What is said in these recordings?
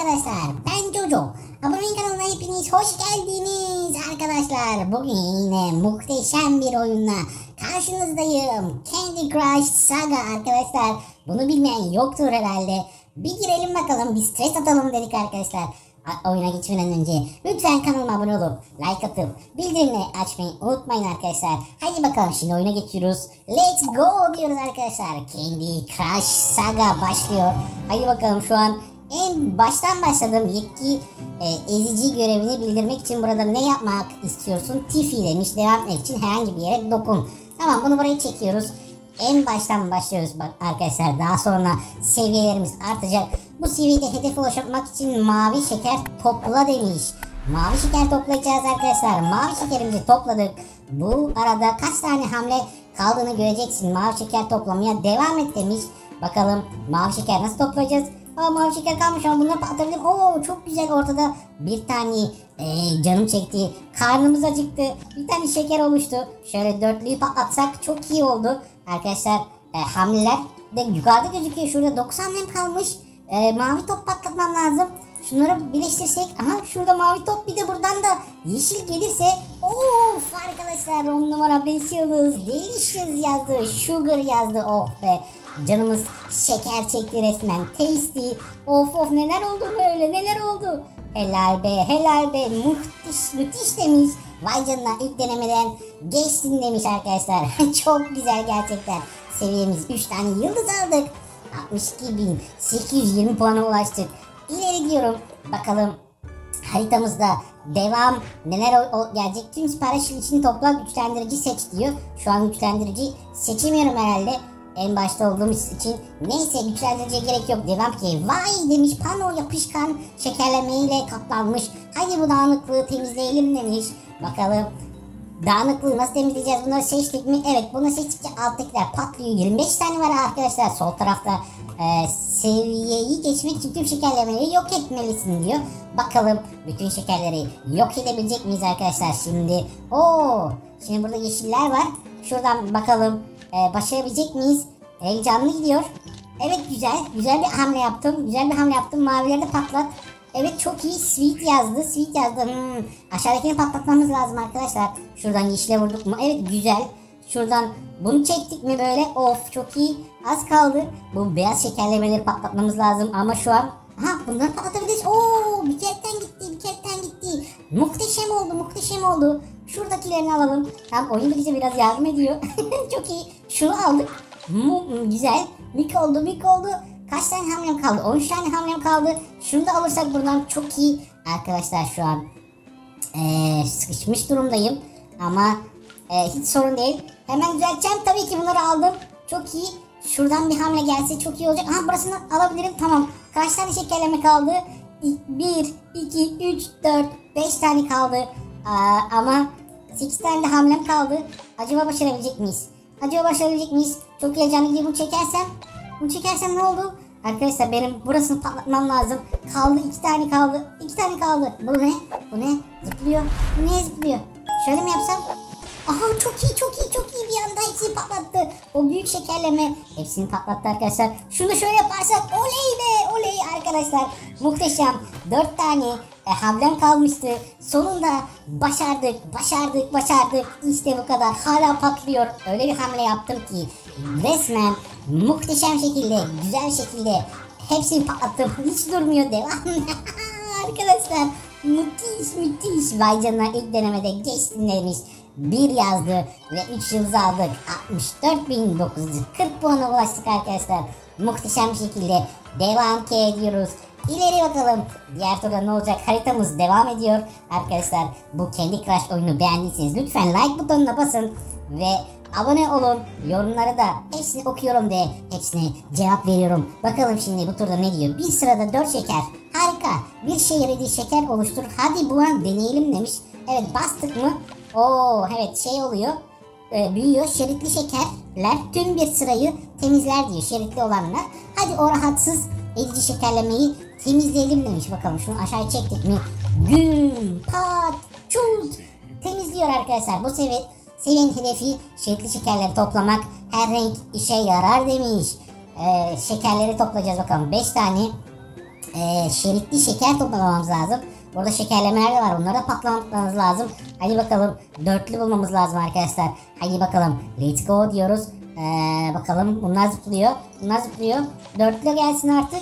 arkadaşlar, ben Jojo. Abonemin kanalına hepiniz hoş geldiniz arkadaşlar. Bugün yine muhteşem bir oyunla karşınızdayım. Candy Crush Saga arkadaşlar. Bunu bilmeyen yoktur herhalde. Bir girelim bakalım, bir stres atalım dedik arkadaşlar. Oyuna geçmeden önce lütfen kanalıma abone olup like atıp bildirimleri açmayı unutmayın arkadaşlar. Hadi bakalım, şimdi oyuna geçiyoruz. Let's go diyoruz arkadaşlar. Candy Crush Saga başlıyor. Hadi bakalım, şu an en baştan başladım. Yetki ezici görevini bildirmek için burada ne yapmak istiyorsun? Tifi demiş. Devam etmek için herhangi bir yere dokun. Tamam, bunu buraya çekiyoruz. En baştan başlıyoruz arkadaşlar. Daha sonra seviyelerimiz artacak. Bu seviyede hedefe ulaşmak için mavi şeker topla demiş. Mavi şeker toplayacağız arkadaşlar. Mavi şekerimizi topladık. Bu arada kaç tane hamle kaldığını göreceksin. Mavi şeker toplamaya devam et demiş. Bakalım mavi şeker nasıl toplayacağız? Mavi şeker kalmış ama bunları patlatalım. Oo, çok güzel, ortada bir tane canım çekti. Karnımız acıktı. Bir tane şeker oluştu. Şöyle dörtlüyü patlatsak çok iyi oldu. Arkadaşlar hamleler de yukarıda gözüküyor. Şurada 90 hamlem kalmış. Mavi top patlatmam lazım. Şunları birleştirsek. Aha, şurada mavi top, bir de buradan da yeşil gelirse. Of arkadaşlar, 10 numara 5 yıldız. Delicious yazdı. Sugar yazdı. Oh be. Canımız şeker çekti resmen. Tasty. Of neler oldu böyle, neler oldu. Helal be, helal be. Müthiş demiş. Vay canına, ilk denemeden geçtin demiş arkadaşlar. Çok güzel gerçekten. Seviyemiz 3 tane yıldız aldık. 62.820 puana ulaştık. İleri diyorum. Bakalım haritamızda devam neler gelecek. Tüm sipariş için topla, güçlendirici seç diyor. Şu an güçlendirici seçemiyorum herhalde. En başta olduğumuz için. Neyse, güçlendiriciye gerek yok. Devam ki. Vay demiş, pano yapışkan şekerlemeyle kaplanmış. Hadi bu dağınıklığı temizleyelim demiş. Bakalım dağınıklığı nasıl temizleyeceğiz? Bunları seçtik mi? Evet, bunu seçtikçe alttakiler patlıyor. 25 tane var arkadaşlar. Sol tarafta seviyeyi geçmek için tüm şekerlemeleri yok etmelisin diyor. Bakalım bütün şekerleri yok edebilecek miyiz arkadaşlar şimdi? Şimdi burada yeşiller var. Şuradan bakalım başarabilecek miyiz? Heyecanlı gidiyor. Evet, güzel bir hamle yaptım. Mavileri de patlat. Evet, çok iyi. Sweet yazdı. Aşağıdakini patlatmamız lazım arkadaşlar. Şuradan yeşile vurduk mu? Evet, güzel. Şuradan bunu çektik mi böyle? Of, çok iyi. Az kaldı. Bu beyaz şekerlemeleri patlatmamız lazım ama şu an bunları patlatabiliriz. Bir keretten gitti. Muhteşem oldu. Şuradakilerini alalım. Tamam, oyun da bize biraz yardım ediyor. Çok iyi. Şunu aldık. Güzel. Mik oldu. Kaç tane hamlem kaldı? 13 tane hamlem kaldı. Şunu da alırsak buradan çok iyi. Arkadaşlar şu an sıkışmış durumdayım. Ama hiç sorun değil. Hemen düzelteceğim. Tabii ki bunları aldım. Çok iyi. Şuradan bir hamle gelse çok iyi olacak. Burasını alabilirim. Tamam. Kaç tane şekerleme kaldı? 1, 2, 3, 4, 5 tane kaldı. Ama 8 tane de hamlem kaldı. Acaba başarabilecek miyiz? Çok heyecanlı gidiyor. Bunu çekersem ne oldu? Arkadaşlar benim burasını patlatmam lazım. Kaldı 2 tane kaldı. Bu ne? Zıplıyor. Bu niye zıplıyor? Şöyle mi yapsam? Aha, çok iyi, bir anda hepsini patlattı. O büyük şekerleme hepsini patlattı arkadaşlar. Şunu şöyle yaparsak oley arkadaşlar. Muhteşem. 4 tane hamlem kalmıştı. Sonunda başardık. İşte bu kadar. Hala patlıyor. Öyle bir hamle yaptım ki resmen muhteşem şekilde, güzel şekilde hepsini patlattım. Hiç durmuyor, devam. Arkadaşlar müthiş. Vay canına, ilk denemede geçtin demiş. 1 yazdı ve 3 yıldız aldık. 64.940 puana ulaştık arkadaşlar. Muhteşem bir şekilde devam ediyoruz. İleri bakalım. Diğer turda ne olacak? Haritamız devam ediyor. Arkadaşlar, bu Candy Crush oyunu beğendiyseniz lütfen like butonuna basın ve abone olun. Yorumları da hepsini okuyorum ve hepsine cevap veriyorum. Bakalım şimdi bu turda ne diyor? Bir sırada 4 şeker. Harika. Bir şehirde şeker oluştur. Hadi bu an deneyelim demiş. Evet, bastık mı? Evet, oluyor. Büyüyor. Şeritli şekerler tüm bir sırayı temizler diyor. Şeritli olanlar. Hadi o rahatsız edici şekerlemeyi temizleyelim demiş. Bakalım şunu aşağı çektik mi? Güm, pat, çut. Temizliyor arkadaşlar. Bu seviyenin hedefi şeritli şekerleri toplamak. Her renk işe yarar demiş. Şekerleri toplayacağız bakalım. 5 tane şeritli şeker toplamamız lazım. Burada şekerlemeler de var. Onları da patlatmamız lazım. Hadi bakalım. Dörtlü bulmamız lazım arkadaşlar. Hadi bakalım. Let's go diyoruz. Bakalım bunlar zıplıyor. Bunlar zıplıyor. Dörtlü gelsin artık.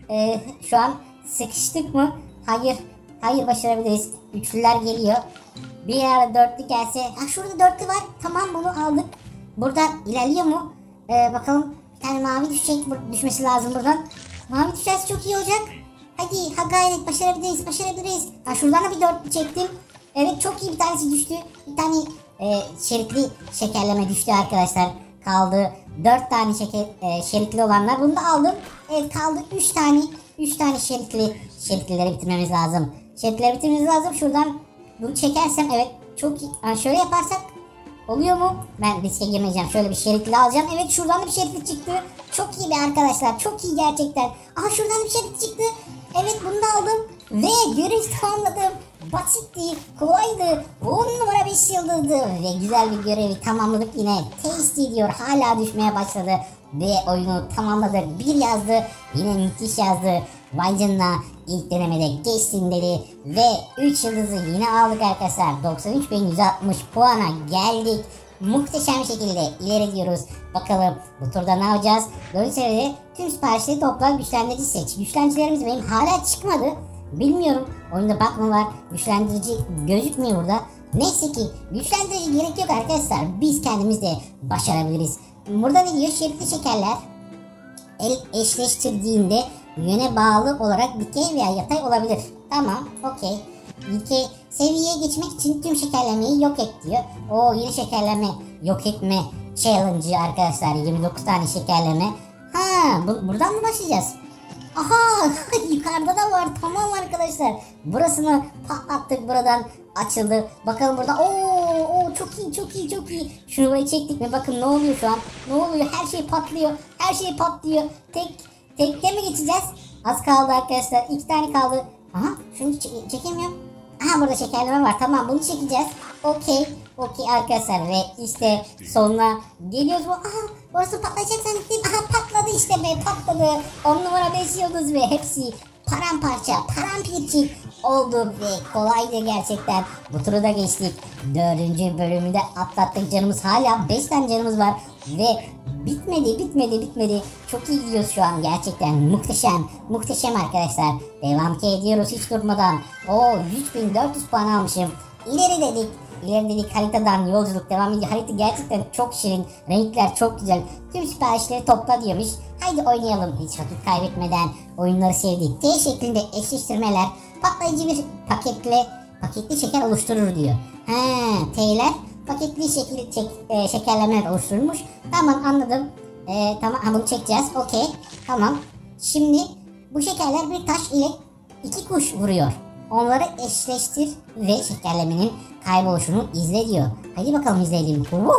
Şu an sıkıştık mı? Hayır. Hayır, başarabiliriz. Üçlüler geliyor. Bir ara dörtlü gelse. Ha, şurada dörtlü var. Tamam, bunu aldık. Burada ilerliyor mu? Bakalım. Bir tane mavi düşecek. Düşmesi lazım buradan. Mavi düşerse çok iyi olacak. Hadi, ha gayret, başarabiliriz, başarabiliriz. Ha, şuradan da bir dörtlü çektim. Evet, çok iyi, bir tanesi düştü. Bir tane şeritli şekerleme düştü arkadaşlar. Kaldı 4 tane şeritli olanlar. Bunu da aldım. Evet, kaldı 3 tane. 3 tane şeritlileri bitirmemiz lazım. Şeritleri bitirmemiz lazım. Şuradan bunu çekersem evet çok iyi. Ha, şöyle yaparsak oluyor mu? Ben riske girmeyeceğim. Şöyle bir şeritli alacağım. Evet, şuradan da bir şeritli çıktı. Çok iyi be arkadaşlar. Çok iyi gerçekten. Aha, şuradan da bir şeritli çıktı. Evet, bunu da aldım. Ve görev tamamladım. Basitti, kolaydı. 10 numara 5 yıldızdı. Ve güzel bir görevi tamamladık yine. Tasty diyor. Hala düşmeye başladı. Ve oyunu tamamladık. 1 yazdı. Yine müthiş yazdı. Vay canına, ilk denemede geçsin dedi. Ve 3 yıldızı yine aldık arkadaşlar. 93.160 puana geldik. Muhteşem şekilde ileri diyoruz. Bakalım bu turda ne yapacağız? 4. seviyede tüm siparişleri topla, güçlendirici seç. Güçlendiricilerimiz benim hala çıkmadı. Bilmiyorum. Oyunda bug mı var? Güçlendirici gözükmüyor burada. Neyse ki güçlendirici gerek yok arkadaşlar. Biz kendimiz de başarabiliriz. Burada ne diyor? Şeritli şekerler eşleştirdiğinde yöne bağlı olarak dikey veya yatay olabilir. Tamam, okey. Dikey seviyeye geçmek için tüm şekerlemeyi yok et diyor. O yine şekerleme yok etme challenge'ı arkadaşlar. 29 tane şekerleme. Ha, buradan mı başlayacağız? Aha, yukarıda da var. Tamam arkadaşlar. Burasını patlattık, buradan açıldı. Bakalım burada. Oo, çok iyi, çok iyi, çok iyi. Şurayı çektik mi? Bakın ne oluyor şu an? Ne oluyor? Her şey patlıyor. Her şey patlıyor. Tekte mi geçeceğiz? Az kaldı arkadaşlar. 2 tane kaldı. Aha, şunu çekemiyorum. Aha, burada şekerleme var. Tamam, bunu çekeceğiz. Okey. Okey arkadaşlar, ve işte sonuna geliyoruz. Aha, orası patlayacak zannettim. Aha, patladı işte be, patladı. 10 numara 5 yıldız ve hepsi paramparça, paramparçık oldu ve kolaydı gerçekten. Bu turu da geçtik. 4. bölümü de atlattık. Canımız hala 5 tane canımız var ve bitmedi. Çok iyi gidiyoruz şu an gerçekten. Muhteşem arkadaşlar. Devam ediyoruz hiç durmadan. 3.400 puan almışım. İleri dedik, haritadan yolculuk devam ediyor. Harita gerçekten çok şirin. Renkler çok güzel. Tüm siparişleri topla diyormuş. Haydi oynayalım. Hiç vakit kaybetmeden oyunları sevdik. T şeklinde eşleştirmeler patlayıcı bir paketli şeker oluşturur diyor. T'ler paketli şekerlemeler oluşturulmuş. Tamam, anladım. Tamam, bunu çekeceğiz. Okey. Tamam. Şimdi bu şekerler bir taş ile 2 kuş vuruyor. Onları eşleştir ve şekerlemenin kayboluşunu izle diyor. Hadi bakalım izleyelim.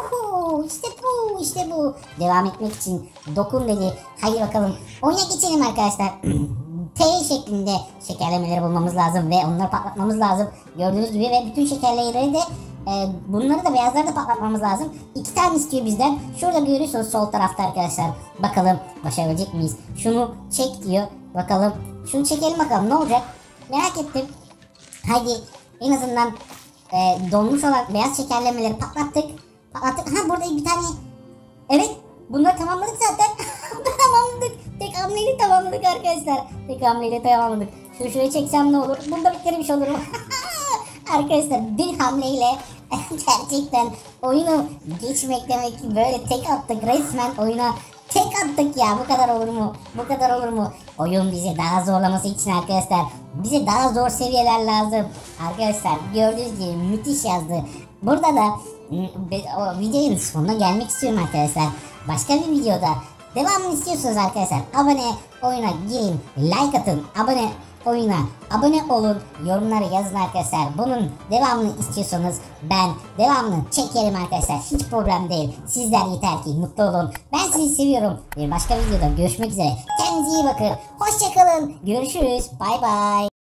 İşte bu. Devam etmek için dokun dedi. Hadi bakalım. Oyuna geçelim arkadaşlar. T şeklinde şekerlemeleri bulmamız lazım ve onları patlatmamız lazım. Gördüğünüz gibi, ve bütün şekerlemeleri de bunları da, beyazları da patlatmamız lazım. 2 tane istiyor bizden. Şurada görüyorsunuz sol tarafta arkadaşlar. Bakalım başarabilecek miyiz? Şunu çek diyor. Bakalım. Şunu çekelim bakalım ne olacak? Merak ettim. Haydi en azından donmuş olan beyaz şekerlemeleri patlattık. Ha, burada bir tane. Evet, bunları tamamladık zaten. Tamamladık. Tek hamleyle tamamladık arkadaşlar. Şuraya çeksem ne olur? Bunda bitirmiş olurum. Arkadaşlar, bir hamleyle gerçekten oyunu geçmek demek ki, böyle tek attık resmen oyuna. Tek attık ya, bu kadar olur mu? Oyun bize daha zorlaması için arkadaşlar, bize daha zor seviyeler lazım. Arkadaşlar gördüğünüz gibi müthiş yazdı. Burada da o videonun sonuna gelmek istiyorum arkadaşlar. Başka bir videoda devamını istiyorsunuz arkadaşlar. Oyuna girin, like atın, abone olun, yorumlara yazın arkadaşlar. Bunun devamını istiyorsanız ben devamını çekerim arkadaşlar. Hiç problem değil. Sizler yeter ki mutlu olun. Ben sizi seviyorum. Bir başka videoda görüşmek üzere. Kendinize iyi bakın. Hoşçakalın. Görüşürüz. Bay bay.